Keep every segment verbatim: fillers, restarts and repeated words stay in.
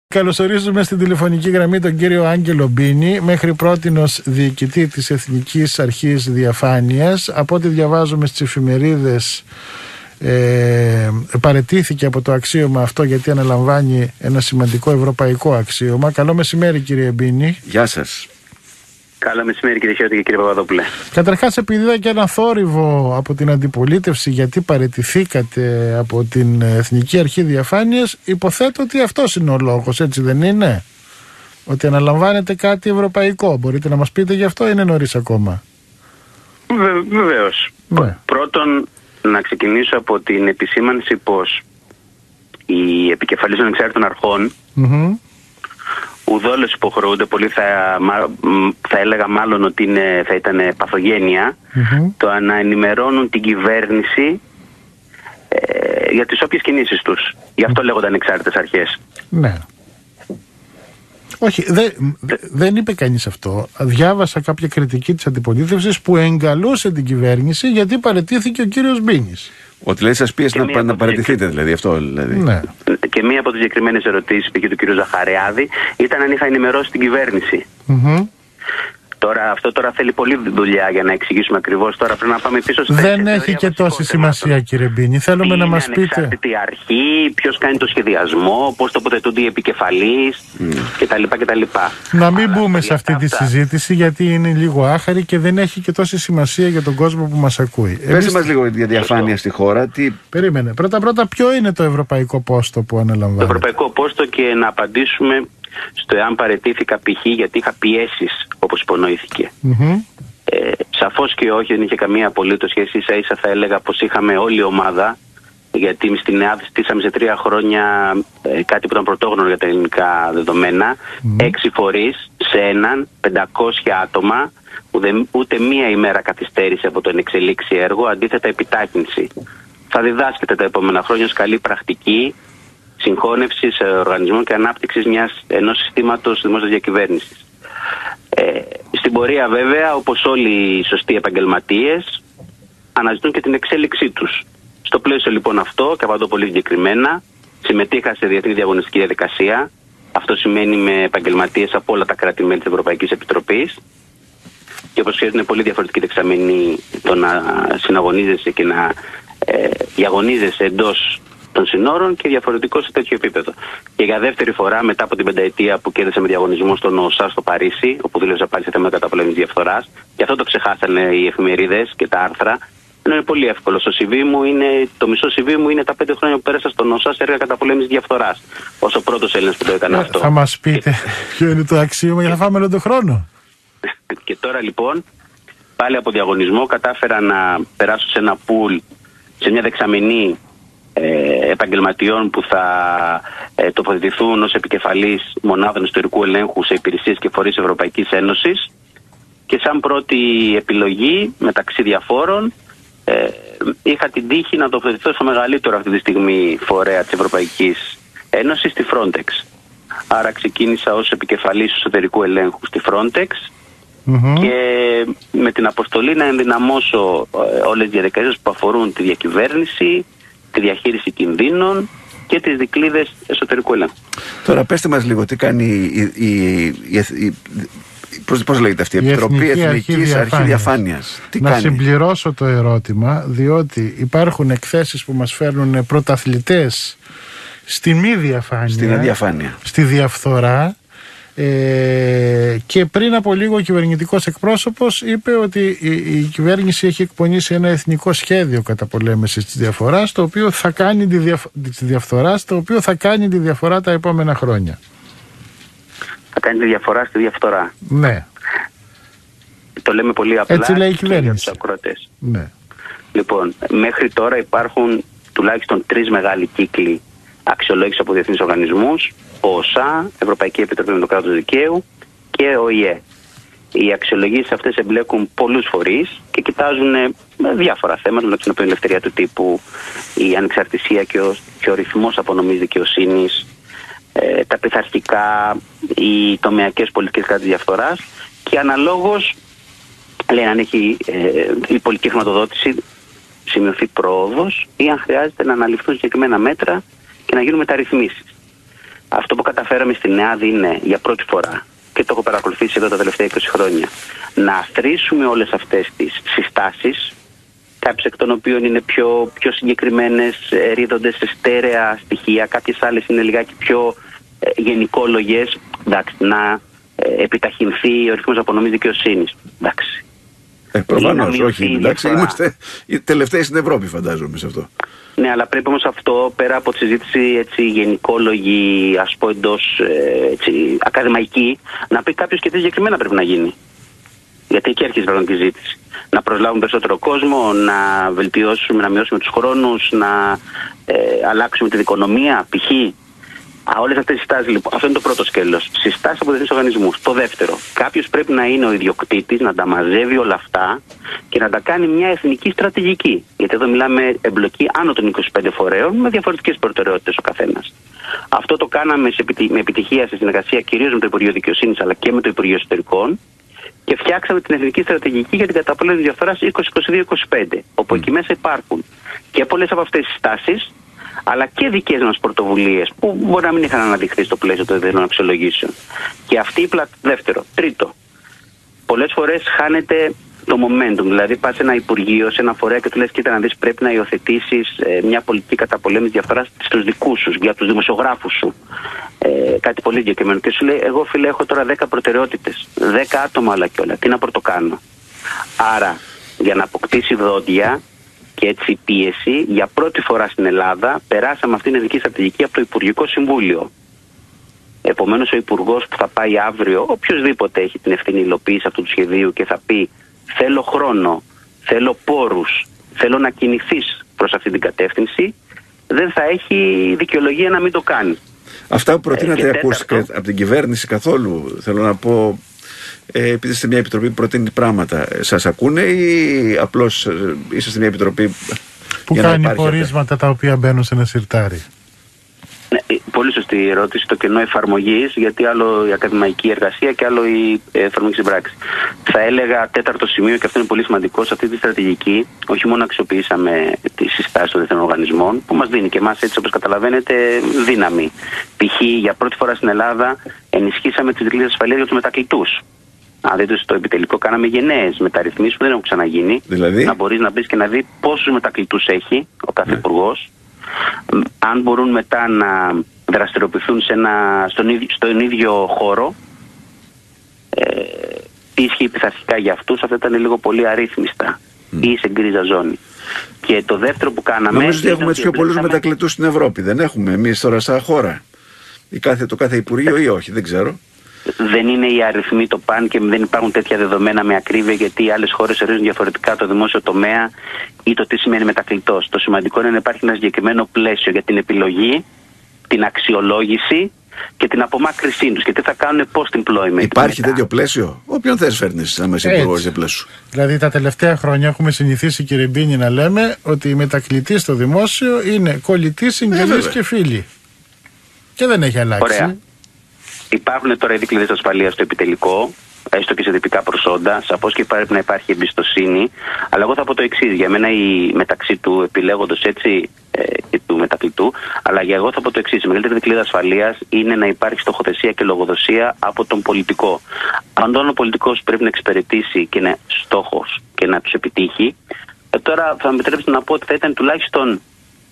Καλωσορίζουμε στην τηλεφωνική γραμμή τον κύριο Άγγελο Μπίνη, μέχρι πρότινος διοικητή της Εθνικής Αρχής Διαφάνειας. Από ό,τι διαβάζουμε στις εφημερίδες, ε, παραιτήθηκε από το αξίωμα αυτό γιατί αναλαμβάνει ένα σημαντικό ευρωπαϊκό αξίωμα. Καλό μεσημέρι, κύριε Μπίνη. Γεια σας. Καλό μεσημέρι, κύριε Χιώτη και κύριε Παπαδόπουλε. Καταρχάς, επειδή είδα και ένα θόρυβο από την αντιπολίτευση γιατί παραιτηθήκατε από την Εθνική Αρχή Διαφάνειας, υποθέτω ότι αυτός είναι ο λόγος, έτσι δεν είναι? Ότι αναλαμβάνετε κάτι ευρωπαϊκό. Μπορείτε να μας πείτε γι' αυτό ή είναι νωρίς ακόμα? Βε, βεβαίως. Ναι. Πρώτον, να ξεκινήσω από την επισήμανση πως οι επικεφαλής των ανεξάρτητων αρχών mm-hmm. ουδόλως υποχρεούνται, πολύ θα, θα έλεγα μάλλον ότι είναι, θα ήταν παθογένεια, mm-hmm. το να ενημερώνουν την κυβέρνηση ε, για τις όποιες κινήσεις τους. Γι' αυτό λέγονται ανεξάρτητες αρχές. Ναι. Όχι, δε, δε, δεν είπε κανείς αυτό. Διάβασα κάποια κριτική της αντιπολίτευσης που εγκαλούσε την κυβέρνηση γιατί παραιτήθηκε ο κύριος Μπίνης. Ότι δηλαδή σας πίεσε να, να παραιτηθείτε, δηλαδή αυτό. Δηλαδή. Ναι. Και μία από τις συγκεκριμένες ερωτήσεις που είχε του κ. Ζαχαριάδη ήταν αν είχα ενημερώσει την κυβέρνηση. Mm-hmm. Τώρα, αυτό τώρα θέλει πολλή δουλειά για να εξηγήσουμε ακριβώς. Τώρα πρέπει να πάμε πίσω στα. Δεν έχει και τόση σημασία, θέμα. Κύριε Μπίνη. Θέλουμε είναι να μας πείτε. Είναι ανεξάρτητη αρχή, ποιος κάνει το σχεδιασμό, πώς τοποθετούνται οι επικεφαλείς mm. κτλ. κτλ. Να μην Αλλά μπούμε σε αυτή τη αυτά. συζήτηση, γιατί είναι λίγο άχαρη και δεν έχει και τόση σημασία για τον κόσμο που μας ακούει. Πες Εμείς... μας λίγο για διαφάνεια στη χώρα. Τι... Περίμενε. Πρώτα-πρώτα, ποιο είναι το ευρωπαϊκό πόστο που αναλαμβάνει? Το ευρωπαϊκό πόστο, και να απαντήσουμε στο εάν παραιτήθηκα π.χ. γιατί είχα πιέσεις, όπως υπονοήθηκε. Mm-hmm. Ε, σαφώς και όχι, δεν είχε καμία απολύτως σχέση. Ίσα ίσα θα έλεγα πως είχαμε όλη η ομάδα, γιατί στην ΕΑΔ στήσαμε σε τρία χρόνια ε, κάτι που ήταν πρωτόγνωρο για τα ελληνικά δεδομένα. Mm-hmm. Έξι φορείς σε έναν, πεντακόσια άτομα, ούτε, ούτε μία ημέρα καθυστέρηση από το ενεξελίξει έργο, αντίθετα επιτάχυνση. Θα διδάσκεται τα επόμενα χρόνια ως καλή πρακτική συγχώνευσης οργανισμών και ανάπτυξης μιας, ενός συστήματος δημόσιας διακυβέρνησης. Ε, στην πορεία βέβαια, όπως όλοι οι σωστοί επαγγελματίες, αναζητούν και την εξέλιξή τους. Στο πλαίσιο λοιπόν αυτό, και απαντώ πολύ συγκεκριμένα, συμμετείχα σε διεθνή διαγωνιστική διαδικασία. Αυτό σημαίνει με επαγγελματίες από όλα τα κράτη-μέλη της Ευρωπαϊκής Επιτροπής. Και όπως ξέρετε, είναι πολύ διαφορετική δεξαμενή το να συναγωνίζεσαι και να ε, διαγωνίζεσαι εντός των συνόρων και διαφορετικό σε τέτοιο επίπεδο. Και για δεύτερη φορά, μετά από την πενταετία που κέρδισα με διαγωνισμό στον ΟΣΑ στο Παρίσι, όπου δήλωσα πάλι σε θέματα καταπολέμησης διαφθοράς, και αυτό το ξεχάσανε οι εφημερίδες και τα άρθρα, ενώ είναι πολύ εύκολο. Στο σι βι μου είναι, το μισό σι βι μου είναι τα πέντε χρόνια που πέρασα στον ΟΣΑ σε έργα καταπολέμησης διαφθοράς. Ως ο πρώτος Έλληνας που το έκανε αυτό. Θα μας πείτε ποιο είναι το αξίωμα για να φάμε όλο τον χρόνο. Και τώρα λοιπόν, πάλι από διαγωνισμό, κατάφερα να περάσω σε ένα πουλ, σε μια δεξαμενή επαγγελματιών που θα ε, τοποθετηθούν ως επικεφαλής μονάδων ιστορικού ελέγχου σε υπηρεσίες και φορείς Ευρωπαϊκής Ένωσης, και σαν πρώτη επιλογή μεταξύ διαφόρων ε, είχα την τύχη να τοποθετηθώ στο μεγαλύτερο αυτή τη στιγμή φορέα της Ευρωπαϊκής Ένωσης, στη Frontex. Άρα ξεκίνησα ως επικεφαλής εσωτερικού ελέγχου στη Frontex mm-hmm. και με την αποστολή να ενδυναμώσω ε, όλες τις διαδικασίες που αφορούν τη διακυβέρνηση, τη διαχείριση κινδύνων και τις δικλείδες εσωτερικού ελέγχου. Τώρα πέστε μας λίγο τι κάνει η, η, η, η, πώς, πώς λέγεται αυτή η, η Επιτροπή Εθνικής Αρχή Διαφάνειας. Αρχή Διαφάνειας. Τι να κάνει? συμπληρώσω το ερώτημα, διότι υπάρχουν εκθέσεις που μας φέρνουν πρωταθλητές στη μη διαφάνεια, στην αδιαφάνεια, στη διαφθορά. Ε, και πριν από λίγο ο κυβερνητικός εκπρόσωπος είπε ότι η, η κυβέρνηση έχει εκπονήσει ένα εθνικό σχέδιο καταπολέμησης της διαφθοράς, το οποίο θα κάνει τη, διαφ... της διαφθοράς, το οποίο θα κάνει τη διαφορά τα επόμενα χρόνια. Θα κάνει τη διαφορά στη διαφθορά. Ναι. Το λέμε πολύ απλά. Έτσι λέει η κυβέρνηση. Για τους ακροατές. Ναι. Λοιπόν, μέχρι τώρα υπάρχουν τουλάχιστον τρεις μεγάλοι κύκλοι αξιολόγηση από διεθνείς οργανισμούς, ΟΣΑ, Ευρωπαϊκή Επιτροπή με το κράτος δικαίου και ΟΗΕ. Οι αξιολογήσεις αυτές εμπλέκουν πολλούς φορείς και κοιτάζουν διάφορα θέματα, μεταξύ των οποίων η ελευθερία του τύπου, η ανεξαρτησία και ο, και ο ρυθμός απονομής δικαιοσύνης, ε, τα πειθαρχικά, οι τομεακές πολιτικές κατά της διαφθοράς, και αναλόγως λένε αν έχει ε, η πολιτική χρηματοδότηση σημειωθεί πρόοδος ή αν χρειάζεται να αναλυφθούν συγκεκριμένα μέτρα και να γίνουν μεταρρυθμίσεις. Αυτό που καταφέραμε στην ΕΑΔ είναι για πρώτη φορά, και το έχω παρακολουθήσει εδώ τα τελευταία είκοσι χρόνια, να αθροίσουμε όλες αυτές τις συστάσεις, κάποιες εκ των οποίων είναι πιο, πιο συγκεκριμένες, ρίδονται σε στέρεα στοιχεία, κάποιες άλλες είναι λιγάκι πιο ε, γενικόλογες, εντάξει, να ε, επιταχυνθεί ο ρυθμός απονομής δικαιοσύνης. Εντάξει. Ε, προφανώς, όχι, εντάξει, είμαστε οι τελευταίοι στην Ευρώπη, φαντάζομαι, σε αυτό. Ναι, αλλά πρέπει όμως αυτό, πέρα από τη συζήτηση έτσι, γενικόλογη, ας πω εντός έτσι, ακαδημαϊκή, να πει κάποιος και τι συγκεκριμένα πρέπει να γίνει. Γιατί εκεί έρχεται η συζήτηση. Να προσλάβουμε περισσότερο κόσμο, να βελτιώσουμε, να μειώσουμε τους χρόνους, να ε, αλλάξουμε την οικονομία, π.χ. Όλες αυτές τις συστάσεις, λοιπόν, αυτό είναι το πρώτο σκέλος. Συστάσεις από διεθνείς οργανισμούς. Το δεύτερο, κάποιος πρέπει να είναι ο ιδιοκτήτης, να τα μαζεύει όλα αυτά και να τα κάνει μια εθνική στρατηγική. Γιατί εδώ μιλάμε εμπλοκή άνω των είκοσι πέντε φορέων με διαφορετικές προτεραιότητες ο καθένας. Αυτό το κάναμε με επιτυχία σε συνεργασία κυρίως με το Υπουργείο Δικαιοσύνης αλλά και με το Υπουργείο Εσωτερικών. Και φτιάξαμε την εθνική στρατηγική για την καταπολέμηση διαφθοράς είκοσι είκοσι δύο είκοσι πέντε, όπου mm. εκεί μέσα υπάρχουν και πολλές από αυτές τις στάσεις, αλλά και δικές μας πρωτοβουλίες που μπορεί να μην είχαν αναδειχθεί στο πλαίσιο των διεθνών αξιολογήσεων. Και αυτή η πλα... δεύτερο. Τρίτο, πολλές φορές χάνεται το momentum. Δηλαδή, πας σε ένα υπουργείο, σε ένα φορέα και του λες: κοίτα να δεις, πρέπει να υιοθετήσεις ε, μια πολιτική καταπολέμηση διαφθοράς στους δικούς σου, για τους δημοσιογράφους σου. Ε, κάτι πολύ συγκεκριμένο. Και σου λέει: εγώ, φίλε, έχω τώρα δέκα προτεραιότητες. δέκα άτομα όλα και όλα. Τι να πρωτοκάνω. Άρα, για να αποκτήσει δόντια και έτσι πίεση, για πρώτη φορά στην Ελλάδα περάσαμε αυτήν την ειδική στρατηγική από το Υπουργικό Συμβούλιο. Επομένως, ο υπουργός που θα πάει αύριο, οποιοδήποτε έχει την ευθύνη υλοποίηση αυτού του σχεδίου και θα πει: θέλω χρόνο, θέλω πόρους, θέλω να κινηθείς προς αυτή την κατεύθυνση, δεν θα έχει δικαιολογία να μην το κάνει. Αυτά που προτείνατε ε, τέταρτο, από την κυβέρνηση καθόλου, θέλω να πω, ε, επειδή είστε μια επιτροπή που προτείνει πράγματα, σας ακούνε ή απλώς ε, είσαστε μια επιτροπή που κάνει πορίσματα τα οποία μπαίνουν σε ένα σιρτάρι? Ναι, πολύ σωστή ερώτηση. Το κενό εφαρμογής, γιατί άλλο η ακαδημαϊκή εργασία και άλλο η εφαρμογή στην πράξη. Θα έλεγα τέταρτο σημείο, και αυτό είναι πολύ σημαντικό, σε αυτή τη στρατηγική, όχι μόνο αξιοποιήσαμε τις συστάσεις των διεθνών οργανισμών, που μας δίνει και εμάς, έτσι όπως καταλαβαίνετε, δύναμη. Π.χ. για πρώτη φορά στην Ελλάδα ενισχύσαμε τις δικλείδες ασφαλείας για τους μετακλητούς. Αν δείτε στο επιτελικό, κάναμε γενναίες μεταρρυθμίσεις που δεν έχουν ξαναγίνει. Δηλαδή, να μπορείς να μπεις και να δει πόσους μετακλητούς έχει ο κάθε ναι. υπουργός. Αν μπορούν μετά να δραστηριοποιηθούν σε ένα, στον, ίδιο, στον ίδιο χώρο, ε, τι ισχύει πειθαρχικά για αυτούς, αυτά ήταν λίγο πολύ αρρύθμιστα mm. ή σε γκρίζα ζώνη. Και το δεύτερο που κάναμε... Νομίζω ότι έχουμε τους πιο πολλούς μετακλητούς στην Ευρώπη, δεν έχουμε εμείς τώρα σαν χώρα? Ή κάθε, το κάθε Υπουργείο ή όχι, δεν ξέρω. Δεν είναι οι αριθμοί το παν και δεν υπάρχουν τέτοια δεδομένα με ακρίβεια, γιατί οι άλλες χώρες ορίζουν διαφορετικά το δημόσιο τομέα ή το τι σημαίνει μετακλητός. Το σημαντικό είναι να υπάρχει ένα συγκεκριμένο πλαίσιο για την επιλογή, την αξιολόγηση και την απομάκρυσή τους και τι θα κάνουν post-employment. Υπάρχει μετά τέτοιο πλαίσιο? Όποιον θες φέρνεις άμα είσαι υπουργός σε πλαίσιο. Δηλαδή τα τελευταία χρόνια έχουμε συνηθίσει, κύριε Μπίνη, να λέμε ότι οι μετακλητοί στο δημόσιο είναι κολλητοί, συγγενείς και φίλοι. Και δεν έχει αλλάξει. Ωραία. Υπάρχουν τώρα οι δικλείδες ασφαλείας στο επιτελικό, έστω και σε τυπικά προσόντα. Σαφώς και πρέπει να υπάρχει εμπιστοσύνη. Αλλά εγώ θα πω το εξής. Για μένα η μεταξύ του επιλέγοντος έτσι ε, και του μετακλητού, αλλά για εγώ θα πω το εξής. Η μεγαλύτερη δικλείδα ασφαλείας είναι να υπάρχει στοχοθεσία και λογοδοσία από τον πολιτικό. Αν τον ο πολιτικός πρέπει να εξυπηρετήσει και είναι στόχος και να τους επιτύχει, ε, τώρα θα με επιτρέψετε να πω ότι θα ήταν τουλάχιστον.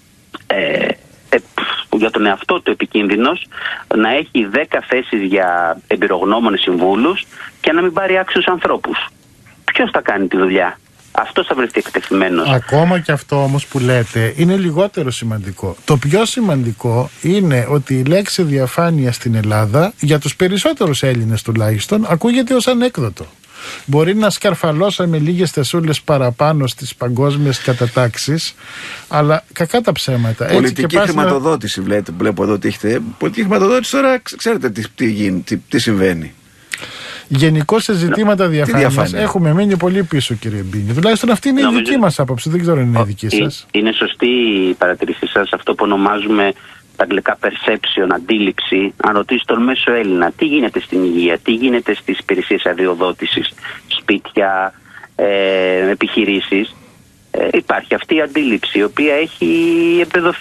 Ε, Ε, για τον εαυτό του επικίνδυνος να έχει δέκα θέσεις για εμπειρογνώμονες συμβούλους και να μην πάρει άξιους ανθρώπους. Ποιος θα κάνει τη δουλειά? Αυτός θα βρεθεί εκτεθειμένος. Ακόμα και αυτό όμως που λέτε είναι λιγότερο σημαντικό. Το πιο σημαντικό είναι ότι η λέξη διαφάνεια στην Ελλάδα, για τους περισσότερους Έλληνες τουλάχιστον, ακούγεται ως ανέκδοτο. Μπορεί να σκαρφαλώσαμε λίγες θεσούλες παραπάνω στις παγκόσμιες κατατάξεις, αλλά κακά τα ψέματα. Πολιτική Έτσι και χρηματοδότηση, να... βλέπετε, βλέπω εδώ ότι έχετε. Πολιτική χρηματοδότηση τώρα, ξέρετε τι, τι, γίνει, τι, τι συμβαίνει. Γενικώς σε ζητήματα διαφάνειας έχουμε μείνει πολύ πίσω, κύριε Μπίνη. Τουλάχιστον αυτή είναι Νομίζω... η δική μας άποψη. Δεν ξέρω αν είναι η δική σας. Είναι σωστή η παρατηρήσή σας. Αυτό που ονομάζουμε τα αγγλικά perception, αντίληψη. Αν ρωτήσει τον μέσο Έλληνα τι γίνεται στην υγεία, τι γίνεται στις υπηρεσίες αδειοδότησης, σπίτια, ε, επιχειρήσεις, ε, υπάρχει αυτή η αντίληψη η οποία έχει εμπεδοθεί.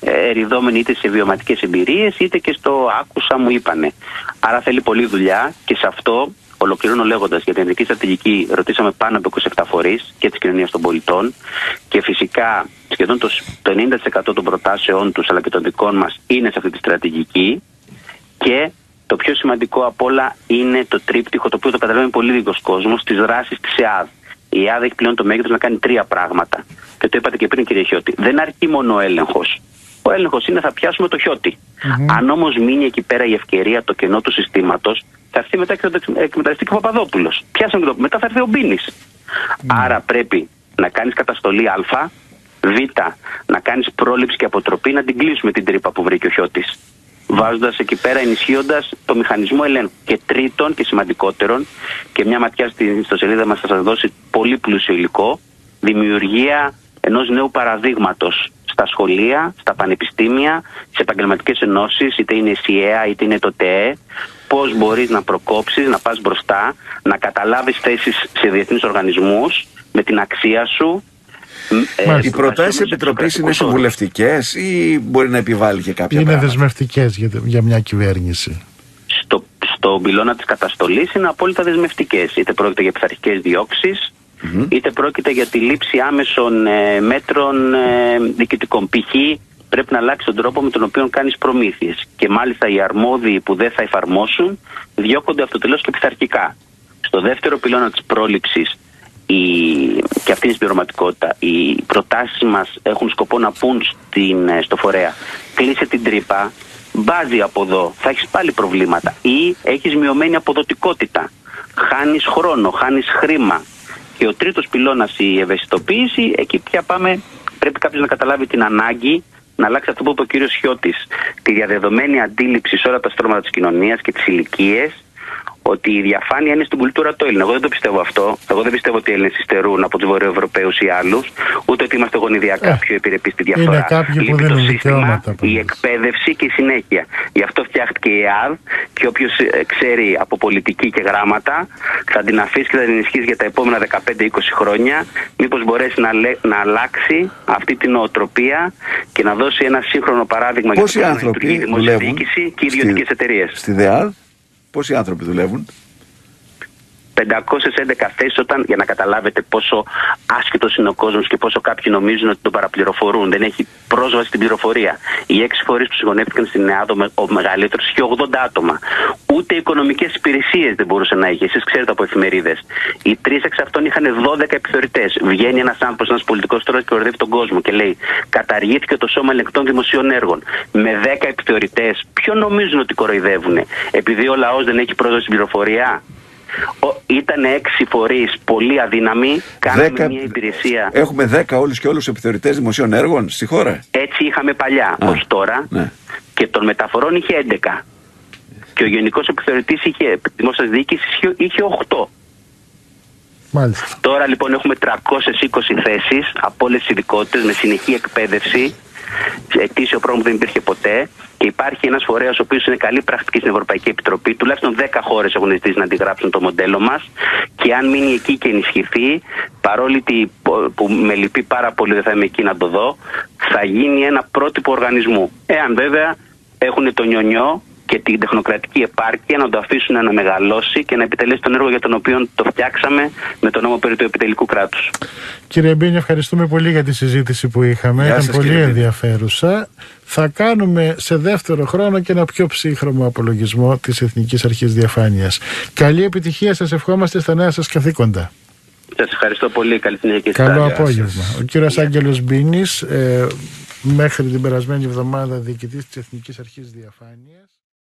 εριδόμενοι είτε σε βιωματικές εμπειρίες είτε και στο άκουσα μου είπανε. Άρα θέλει πολλή δουλειά και σε αυτό ολοκληρώνω λέγοντας για την εθνική στρατηγική ρωτήσαμε πάνω από είκοσι επτά φορείς και της κοινωνίας των πολιτών και φυσικά σχεδόν το ενενήντα τοις εκατό των προτάσεών τους αλλά και των δικών μας είναι σε αυτή τη στρατηγική και το πιο σημαντικό απ' όλα είναι το τρίπτυχο το οποίο το καταλαβαίνει πολύ λίγος κόσμος της δράσης της ΕΑΔ. Η ΕΑΔ έχει πλέον το μέγεθος να κάνει τρία πράγματα. Και το είπατε και πριν, κύριε Χιώτη. Δεν αρκεί μόνο ο έλεγχος. Ο έλεγχος είναι θα πιάσουμε το Χιώτη. Mm-hmm. Αν όμως μείνει εκεί πέρα η ευκαιρία, το κενό του συστήματος, θα έρθει μετά και ο εκμεταλλευτή και ο Παπαδόπουλος. Πιάσαμε το μετά θα έρθει ο Μπίνης. Mm-hmm. Άρα πρέπει να κάνεις καταστολή Α, Β, να κάνεις πρόληψη και αποτροπή, να την κλείσουμε την τρύπα που βρήκε ο Χιώτης. Βάζοντας εκεί πέρα, ενισχύοντας το μηχανισμό ελέγχου. Και τρίτον και σημαντικότερον, και μια ματιά στη ιστοσελίδα μας θα σας δώσει πολύ πλούσιο υλικό, δημιουργία ενός νέου παραδείγματος στα σχολεία, στα πανεπιστήμια, στις επαγγελματικές ενώσεις, είτε είναι η ΣΥΕΑ είτε είναι το ΤΕΕ, πώς μπορείς να προκόψεις, να πας μπροστά, να καταλάβεις θέσεις σε διεθνείς οργανισμούς με την αξία σου. Μα, οι προτάσεις της Επιτροπής είναι συμβουλευτικές ή μπορεί να επιβάλλει και κάποια είναι πράγματα? Είναι δεσμευτικές για, για μια κυβέρνηση. Στο, στο πυλώνα της καταστολής είναι απόλυτα δεσμευτικές. Είτε πρόκειται για πειθαρχικές διώξεις, mm-hmm. είτε πρόκειται για τη λήψη άμεσων ε, μέτρων ε, διοικητικών. Π.χ. πρέπει να αλλάξει τον τρόπο με τον οποίο κάνεις προμήθειες. Και μάλιστα οι αρμόδιοι που δεν θα εφαρμόσουν διώκονται αυτοτελώς και πειθαρχικά. Στο δεύτερο πυλώνα της πρόληψης, η... και αυτή είναι η συμπληρωματικότητα, οι προτάσεις μας έχουν σκοπό να πούν στην, στο φορέα κλείσε την τρύπα, μπάζει από εδώ, θα έχεις πάλι προβλήματα ή έχεις μειωμένη αποδοτικότητα, χάνεις χρόνο, χάνεις χρήμα. Και ο τρίτος πυλώνας, η ευαισθητοποίηση, εκεί πια πάμε, πρέπει κάποιος να καταλάβει την ανάγκη να αλλάξει αυτό που είπε ο κύριος Χιώτης, τη διαδεδομένη αντίληψη σε όλα τα στρώματα της κοινωνίας και τις ηλικίες, ότι η διαφάνεια είναι στην κουλτούρα του Έλληνα. Εγώ δεν το πιστεύω αυτό. Εγώ δεν πιστεύω ότι οι Έλληνες υστερούν από τους Βορειοευρωπαίους ή άλλους, ούτε ότι είμαστε γονιδιακά ε, πιο επιρρεπείς στη διαφορά. Είναι κάποιοι που δίνουν δικαιώματα. Η εκπαίδευση και η συνέχεια. Γι' αυτό φτιάχτηκε η ΕΑΔ και όποιος ξέρει από πολιτική και γράμματα θα την αφήσει και θα την ενισχύσει για τα επόμενα δεκαπέντε είκοσι χρόνια. Μήπως μπορέσει να, λέ, να αλλάξει αυτή την νοοτροπία και να δώσει ένα σύγχρονο παράδειγμα Πόσοι για το να λειτουργεί η δημόσια διοίκηση και οι ιδιωτικές εταιρείες. Στη ΔΕΑΔ, πόσοι άνθρωποι δουλεύουν? πεντακόσιες έντεκα θέσεις, όταν, για να καταλάβετε πόσο άσχετος είναι ο κόσμος και πόσο κάποιοι νομίζουν ότι τον παραπληροφορούν. Δεν έχει πρόσβαση στην πληροφορία. Οι έξι φορείς που συγχωνεύτηκαν στην ΕΑΔ, ο μεγαλύτερος, είχε ογδόντα άτομα. Ούτε οικονομικές υπηρεσίες δεν μπορούσε να έχει. Εσείς ξέρετε από εφημερίδες. Οι τρεις εξ αυτών είχαν δώδεκα επιθεωρητές. Βγαίνει ένας άνθρωπος, ένας πολιτικός τώρα και κοροϊδεύει τον κόσμο και λέει: καταργήθηκε το Σώμα Ελεγκτών Δημοσίων Έργων. Με δέκα επιθεωρητές, ποιο νομίζουν ότι κοροϊδεύουν? Επειδή ο λαός δεν έχει πρόσβαση στην πληροφορία. Ήταν έξι φορείς πολύ αδύναμοι. Κάναμε δέκα... μια υπηρεσία. Έχουμε δέκα όλους και όλους επιθεωρητές δημοσίων έργων στη χώρα. Έτσι είχαμε παλιά, ως τώρα. Ναι. Και των μεταφορών είχε έντεκα. Και ο γενικός επιθεωρητής είχε, δημόσιας διοίκησης είχε οκτώ. Μάλιστα. Τώρα λοιπόν έχουμε τριακόσιες είκοσι θέσεις από όλες τις ειδικότητες με συνεχή εκπαίδευση. Ετήσιο πρόγραμμα που δεν υπήρχε ποτέ. Και υπάρχει ένας φορέας ο οποίος είναι καλή πρακτική στην Ευρωπαϊκή Επιτροπή. Τουλάχιστον δέκα χώρες έχουν ζητήσει να αντιγράψουν το μοντέλο μας. Και αν μείνει εκεί και ενισχυθεί, παρόλη που με λυπεί πάρα πολύ, δεν θα είμαι εκεί να το δω, θα γίνει ένα πρότυπο οργανισμού. Εάν βέβαια έχουν το νιονιό και την τεχνοκρατική επάρκεια να το αφήσουν να μεγαλώσει και να επιτελέσει τον έργο για τον οποίο το φτιάξαμε με τον νόμο περί του επιτελικού κράτους. Κύριε Μπίνη, ευχαριστούμε πολύ για τη συζήτηση που είχαμε. Γεια Ήταν σας, πολύ ενδιαφέρουσα. Θα κάνουμε σε δεύτερο χρόνο και ένα πιο ψύχρωμο απολογισμό της Εθνικής Αρχής Διαφάνειας. Καλή επιτυχία, σας ευχόμαστε στα νέα σας καθήκοντα. Σας ευχαριστώ πολύ. Καλή συνέχεια. Καλό απόγευμα. Ο κύριος Άγγελος Μπίνης, ε, μέχρι την περασμένη εβδομάδα διοικητής της Εθνικής Αρχής Διαφάνειας.